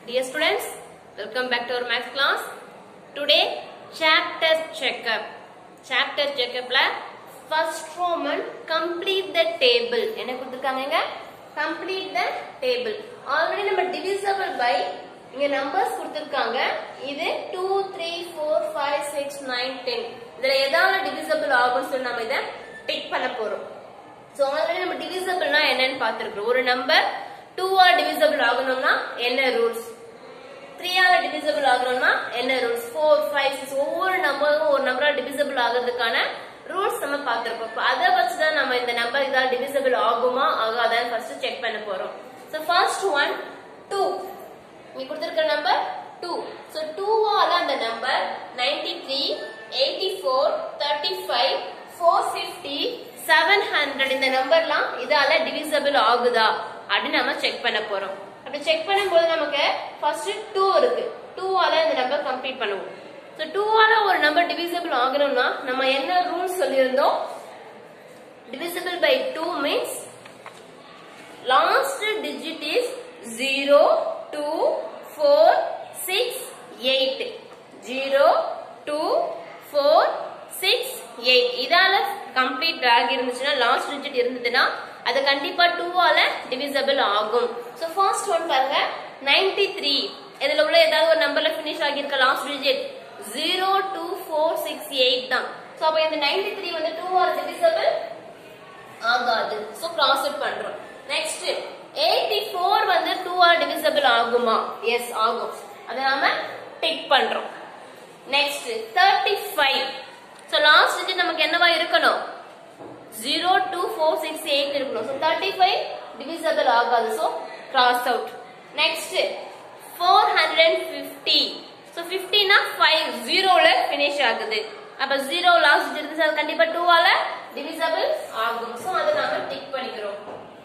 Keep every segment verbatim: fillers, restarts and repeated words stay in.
Dear students, welcome back to our math class. Today, chapter checkup. Chapter checkup la first Roman complete the table. என்ன கொடுத்திருக்காங்க? Complete the table. Already நம்ம divisible by இங்க numbers கொடுத்திருக்காங்க. இது two, three, four, five, six, nine, ten. இதுல எதால divisible ஆகும்னு சொல்லி நாம இத பிக் பண்ண போறோம். So already நம்ம divisible னா என்னன்னு பார்த்திருக்கோம். ஒரு நம்பர் two ஆ divisible ஆகணும்னா என்ன ரூல்ஸ்? three ஆல divisible ஆகணும்னா என்ன ரூல்ஸ்? four, five, six ஒவ்வொரு நம்பரும் ஒரு நம்பரா divisible ஆகிறதுக்கான ரூல்ஸ் நம்ம பார்த்திருப்போம். அத வச்சு தான் நம்ம இந்த நம்பர் இதால divisible ஆகுமா ஆகாதான்னு ஃபர்ஸ்ட் செக் பண்ண போறோம். So first one two. இங்க கொடுத்திருக்கிற நம்பர் two. So two ஆல அந்த number ninety-three, eighty-four, thirty-five, four fifty, seven hundred இந்த நம்பர்லாம் இதால divisible ஆகுதா அப்படி நாம செக் பண்ண போறோம். அப்படி செக் பண்ணும்போது நமக்கு ஃபர்ஸ்ட் two இருக்கு. two ஆல இந்த நம்பர் கம்ப்ளீட் பண்ணுவோம். So two ஆல ஒரு நம்பர் divisible ஆகணும்னா நம்ம என்ன ரூல் சொல்லியிருந்தோம்? Divisible by two means last digit is zero, two, four, six, eight. zero, two, four, six, eight. இதால கம்ப்ளீட் ஆகி இருந்துச்சுன்னா லாஸ்ட் டிஜிட் இருந்ததுன்னா அது கண்டிப்பா two ஆல divisible ஆகும். So first one பாருங்க ninety-three. இதுல உள்ள ஏதாவது ஒரு நம்பர்ல finish ஆகி இருக்க last digit zero, two, four, six, eight தான். So அப்ப இந்த ninety-three வந்து two ஆல divisible ஆகாது. So cross it பண்றோம். Next eighty-four வந்து two ஆல divisible ஆகுமா? Yes ஆகும். அத நாம டிக் பண்றோம். Next thirty-five. So last digit நமக்கு என்னவா இருக்கணும்? zero, two, four, six, eight இருக்கணும். So thirty-five divisible ஆகாது. So cross out. Next four hundred fifty. So fifty னா five zero ல finish ஆகுது. அப்ப zero last digit இருந்துச்சு அது கண்டிப்பா two ஆல divisible ஆகும். So அத நாம டிக் பண்ணிக்கிறோம்.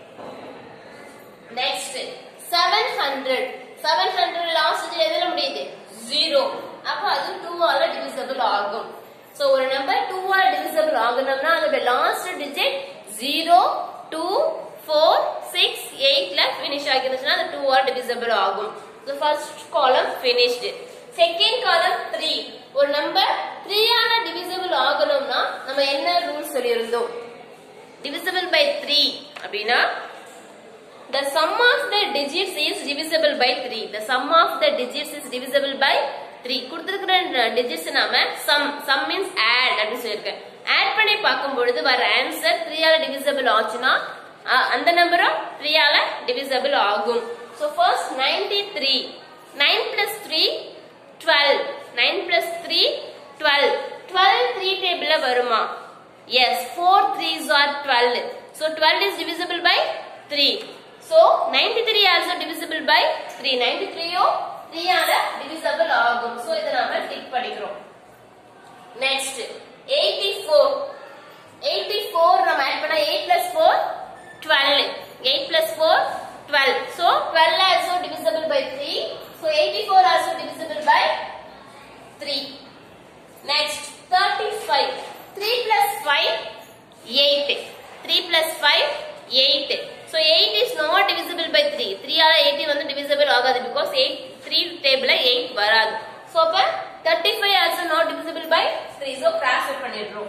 Next seven hundred. seven hundred last digit எதுல முடியுது? zero. அப்ப அது two ஆல divisible ஆகும். So ஒரு நம்பர் two ஆல divisible ஆகணும்னா அதோட last digit zero, two, four, six, eight ல finish ஆகிருந்துச்சுனா அது two ஆல divisible ஆகும். So first column finished. Second column three. ஒரு நம்பர் three ஆல divisible ஆகணும்னா நம்ம என்ன ரூல் சொல்லியிருந்தோம்? Divisible by three அப்படினா the sum of the digits is divisible by three. The sum of the digits is divisible by three. கொடுத்திருக்கிற digits நாம sum. Sum means add அப்படி சொல்லிருக்கேன். add பண்ணி பார்க்கும் பொழுது வர ஆன்சர் three ஆல divisible ஆச்சுனா அந்த நம்பரும் three ஆல divisible ஆகும். So first ninety-three. nine plus three, twelve. nine plus three, twelve. twelve three table ல வருமா? Yes, four threes are twelve. So twelve is divisible by three. So ninety-three also divisible by three. ninety-three O three ஆல divisible ஆகும். So இத நாம tick பண்ணிக்கிறோம். Next eighty-four. eighty-four நம்ம add பண்ணா eight plus four, twelve. eight plus four, twelve. So twelve also divisible by three. So eighty-four also divisible by three. Next thirty-five. three plus five, eight. three plus five, eight. So eight is not divisible by three. three ஆல eight வந்து divisible ஆகாது because eight three table ல eight வராது. So அப்ப thirty-five also not divisible by three. So cross out பண்ணிடுறோம்.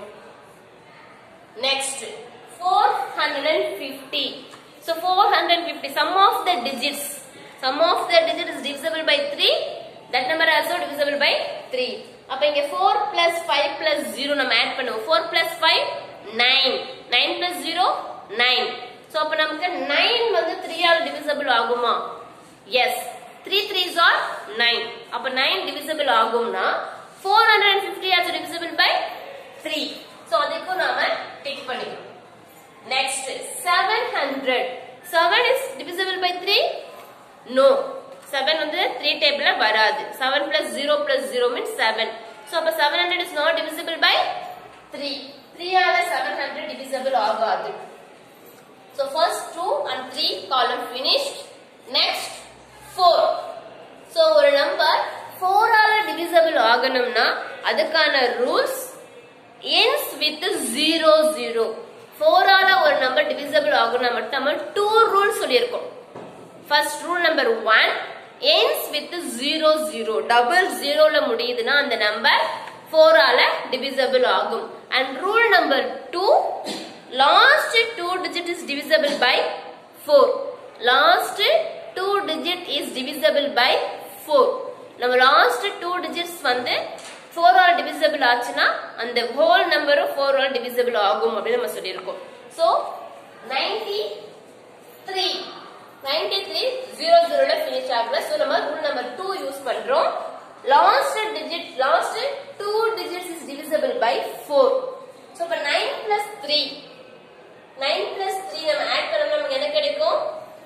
Next four hundred fifty. So four hundred fifty sum of the digits. Sum of the digit is divisible by three. That number also divisible by three. அப்ப இங்க four plus five plus zero நம்ம add பண்ணுவோம். four plus five, nine. nine plus zero, nine. So அப்ப நமக்கு nine வந்து three ஆல divisible ஆகுமா? Yes. three threes are nine. அப்ப nine divisible ஆகும்னா four hundred fifty also divisible by three. So அதுக்கு நாம டிக் பண்ணிக்கிறோம். Next seven hundred. seven is divisible by three? No. seven வந்து three table ல வராது. seven plus zero plus zero means seven. So அப்ப seven hundred is not divisible by three. three ஆல seven hundred divisible ஆகாது. So first two and three column finished. Next four. So ஒரு number four ஆல divisible ஆகணும்னா அதுக்கான rules ends with zero zero. four ஆல ஒரு number divisible ஆகணும்னா மட்டும் நம்ம two ரூல்ஸ் சொல்லியிருக்கோம். First rule number one, ends with zero zero double zero ல முடியுதுன்னா அந்த நம்பர் four ஆல divisible ஆகும். And rule number two, last two digit is divisible by four. Last two digit is divisible by four. நம்ம last two digits வந்து four ஆல divisible ஆச்சுன்னா அந்த whole number four ஆல divisible ஆகும் அப்படி நம்ம சொல்லியிருக்கோம். So ninety-three ninety-three zero zero ல finish ஆகல. So நம்ம rule number two யூஸ் பண்றோம். Last digit, last two digits is divisible by four. So for nine plus three, nine plus three நம்ம add பண்ணோம்னா நமக்கு என்ன கிடைக்கும்?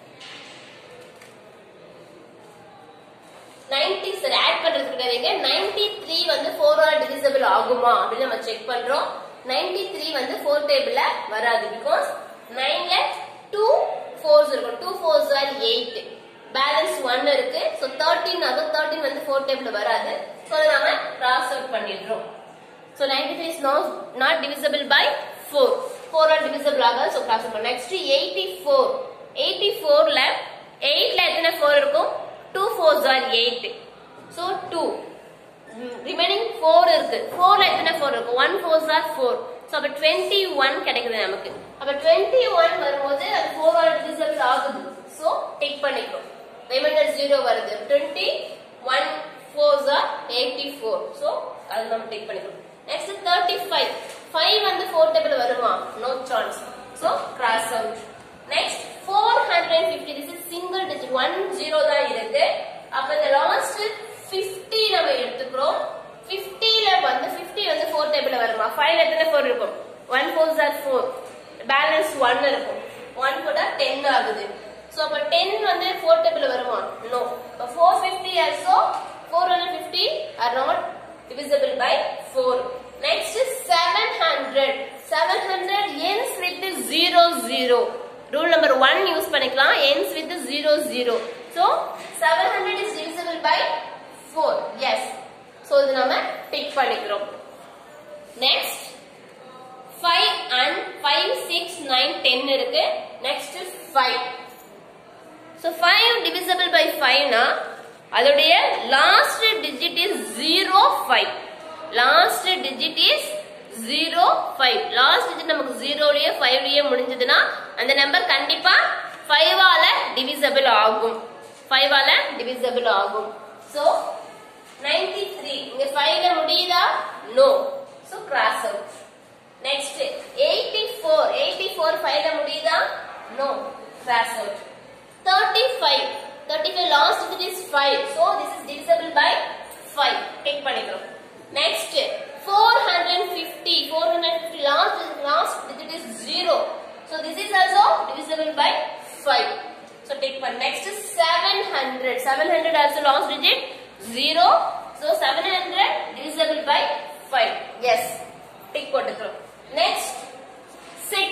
ninety சரி add பண்றதுக்கு கிடையாது. ninety-three வந்து four ஆல divisible ஆகுமா அப்படி நம்ம செக் பண்றோம். ninety-three வந்து four டேபிள்ல வராது because nine ல two fours இருக்கும். two fours are eight. Balance one இருக்கு. சோ thirteen ஆகும். thirteen வந்து four டேபிள்ல வராது. சோ அத நாம கிராஸ் அவுட் பண்ணிடுறோம். சோ ninety-three is not not divisible by four. four ஆல divisible ஆகாது. சோ கிராஸ் அவுட் பண்ணலாம். Next eighty-four. eighty-four ல eight ல எத்தனை four இருக்கும்? two fours are eight. So two. Remaining four இருக்கு. four ல எத்தனை four இருக்கும்? one fours are four. So அப்ப twenty-one கிடைக்குது நமக்கு. அப்ப twenty-one வரும்போது அது four ஆல divisible ஆகுது. So டிக் பண்ணிக்கிறோம். Remainder zero வருது. twenty-one fours are eighty-four. So அது நம்ம டிக் பண்ணிக்கிறோம். Next thirty-five. five வந்து four table வருமா? No chance. So cross out. Next four hundred fifty. This is single digit. one zero தான் இருக்கு. அப்ப the last fifty நம்ம எடுத்துக்கிறோம். fifty ல வந்து fifty வந்து four table வருமா? five ல எத்தனை four இருக்கும்? one fours are four. Balance one இருக்கும். one போட்டா ten ஆகுது. So அப்ப ten வந்து four table வருமா? No. அப்ப four fifty also four hundred fifty are not divisible by four. Next is seven hundred. seven hundred ends with zero zero. Rule number one use பண்ணிக்கலாம். Ends with zero zero. So seven hundred is divisible by four. Yes. So இது நாம tick பண்ணிக்கிறோம். Next five and five six nine ten இருக்கு. Next is five. So five divisible by five na அதோடைய last digit is zero five. Last digit is zero five. Last digit நமக்கு zero லயே five லயே முடிஞ்சதுனா அந்த number கண்டிப்பா five ஆல divisible ஆகும். five ஆல divisible ஆகும். So ninety-three இங்க five ல முடியுதா? No. So cross out. Next eighty-four. eighty-four five ல முடியுதா? No. Cross out. thirty-five. thirty-five last digit is five. So this is divisible by five. Take பண்ணிக்கிறோம். Next four hundred fifty. four hundred fifty last last digit is zero. So this is also divisible by five. So take one. Next is seven hundred. seven hundred also last digit zero. So seven hundred divisible by five. Yes. Take போட்டுக்கிறோம். Next six.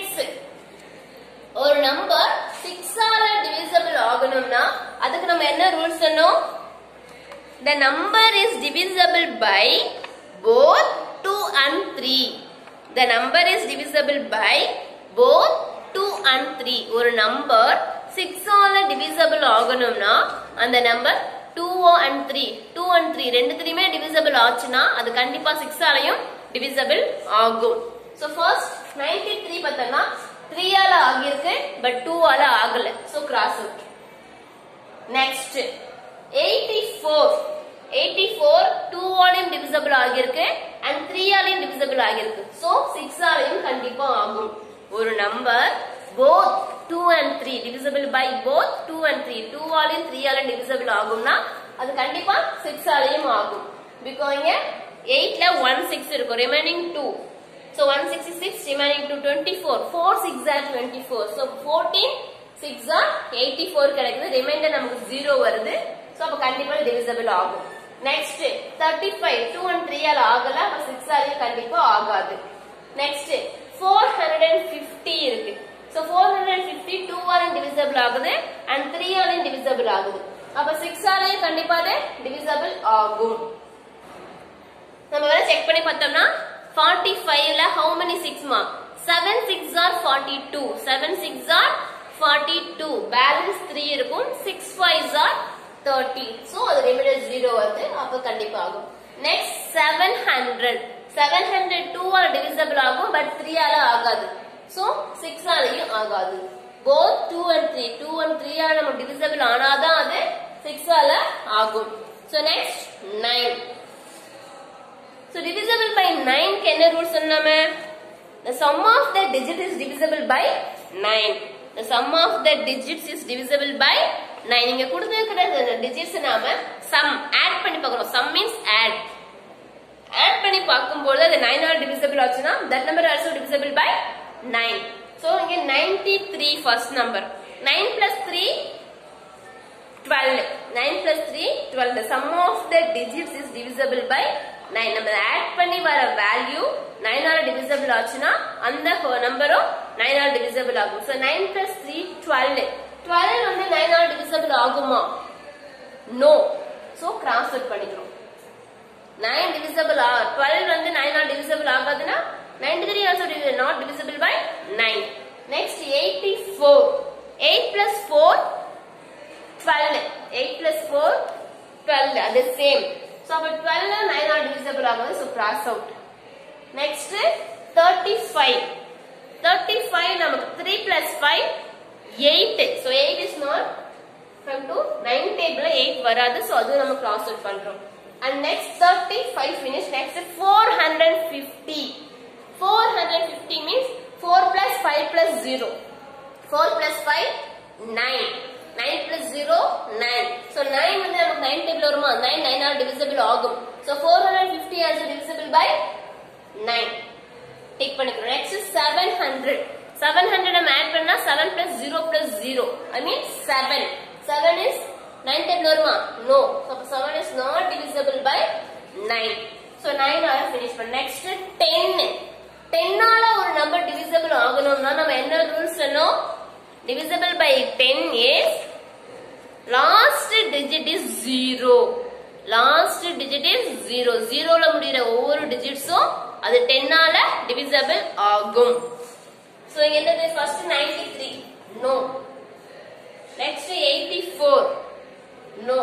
ஒரு number six ஆல divisible ஆகணும்னா அதுக்கு நம்ம என்ன rules சொன்னோம்? The number is divisible by both two and three. The number is divisible by both two and three. ஒரு number six ஆல divisible ஆகணும்னா அந்த number two and three. two and three ரெண்டுத்துலயுமே divisible ஆச்சுனா அது கண்டிப்பா six ஆலயும் divisible ஆகும். So first ninety-three பார்த்தனா three ஆல ஆகிருக்கு but two ஆல ஆகல. So cross out. Next eighty-four. eighty-four two ஆலயும் divisible ஆகிருக்கு and three ஆலயும் divisible ஆகிருக்கு. So six ஆலயும் கண்டிப்பா ஆகும். ஒரு number both two and three divisible by both two and three. two ஆலயும் three ஆலயும் divisible ஆகும்னா அது கண்டிப்பா six ஆலயும் ஆகும். Because இங்க eight ல one six இருக்கும். Remaining two. So one sixty-six remaining to twenty-four. four six are twenty-four. So fourteen six are eighty-four கிடைக்குது. Remainder நமக்கு zero வருது. So அப்ப கண்டிப்பா divisible ஆகும். Next thirty-five. two and three ஆல ஆகல. அப்ப six ஆலயும் கண்டிப்பா ஆகாது. Next four hundred fifty இருக்கு. So four hundred fifty two ஆலயும் divisible ஆகுது and three ஆலயும் divisible ஆகுது. அப்ப six ஆலயும் கண்டிப்பா divisible ஆகும். நம்ம வேற செக் பண்ணி பார்த்தோம்னா forty-five ல how many six ma? seven six are forty-two. seven six are forty-two. Balance three இருக்கும். six five are thirty. So அது remainder zero வந்து அப்ப கண்டிப்பா ஆகும். Next seven hundred. seven hundred two ஆல divisible ஆகும் but three ஆல ஆகாது. So six ஆலயும் ஆகாது. Both two and three. two and three ஆல நம்ம divisible ஆனாதான் அது six ஆல ஆகும். So next nine. So divisible by nine க்கு என்ன ரூல் சொன்னோமே? The sum of the digit is divisible by nine. The sum of the digits is divisible by nine. இங்க கொடுத்திருக்கிற digits நாம sum add பண்ணி பார்க்கறோம். Sum means add. add பண்ணி பார்க்கும்போது அது nine ஆல divisible ஆச்சுனா that number also divisible by nine. So இங்க ninety-three first number. nine plus three twelve. nine plus three twelve. The sum of the digits is divisible by nine. நம்ம add பண்ணி வர value nine ஆல divisible ஆச்சுனா அந்த நம்பரும் nine ஆல divisible ஆகும். So nine plus three twelve. twelve வந்து nine ஆல divisible ஆகுமா? No. So cross out பண்ணிக்கிறோம். nine divisible ஆ twelve வந்து nine ஆல divisible ஆகாதுனா ninety-three also not divisible by nine. Next eighty-four. eight plus four twelve. eight plus four twelve. That is same. So twelve nine ஆல divisible ஆகாது. So cross out. Next thirty-five. thirty-five நமக்கு three plus five eight. So eight is not from to nine table eight வராது. So அது நம்ம cross out பண்றோம். And next thirty-five finish. Next four hundred fifty. four hundred fifty means four plus five plus zero. four plus five nine. nine plus zero nine. So nine வந்து நமக்கு nine table வருமா? nine nine ஆல divisible ஆகும். So four hundred fifty also divisible by nine. Take பண்ணிக்கிறோம். Next is seven hundred. seven hundred நம்ம add பண்ணா seven plus zero plus zero. I mean seven. seven is nine table வருமா? No. So seven is not divisible by nine. So nine ஆல finish பண்ண. Next ten. ten ஆல ஒரு number divisible ஆகணும்னா நம்ம என்ன ரூல்ஸ் சொன்னோம்? Divisible by ten is last digit is zero. Last digit is zero. zero ல முடியற ஒவ்வொரு digitsம் அது ten ஆல divisible ஆகும். So இங்க என்னது? First ninety-three. No. Next eighty-four. No.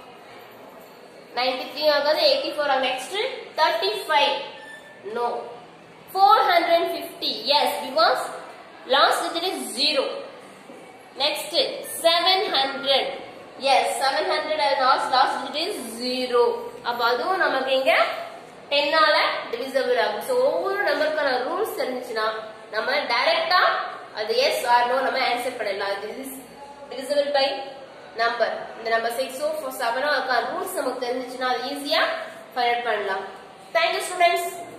ninety-three ஆகாது. eighty-four ஆகும். Next thirty-five. No. four hundred fifty. Yes, because last digit is zero. Next seven hundred. Yes, seven hundred and last last digit is zero. அப்ப அதுவும் நமக்கு இங்க ten ஆல divisible ஆகும். So ஒவ்வொரு நம்பருக்கான rules தெரிஞ்சுச்சுனா நம்ம டைரக்டா அது yes or no நம்ம ஆன்சர் பண்ணலாம். This is divisible by number. இந்த நம்பர் six ஓ seven ஓ அதுக்கான ரூல்ஸ் நமக்கு தெரிஞ்சுச்சுனா அது ஈஸியா ஃபைண்ட் அவுட் பண்ணலாம். Thank you students.